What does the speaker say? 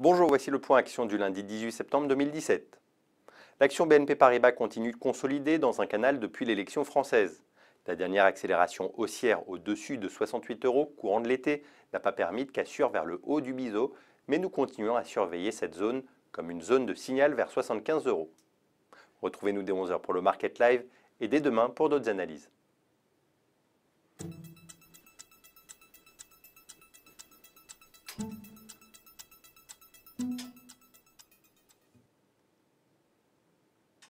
Bonjour, voici le point action du lundi 18 septembre 2017. L'action BNP Paribas continue de consolider dans un canal depuis l'élection française. La dernière accélération haussière au-dessus de 68 € courant de l'été n'a pas permis de cassure vers le haut du biseau, mais nous continuons à surveiller cette zone comme une zone de signal vers 75 €. Retrouvez-nous dès 11 h pour le Market Live et dès demain pour d'autres analyses.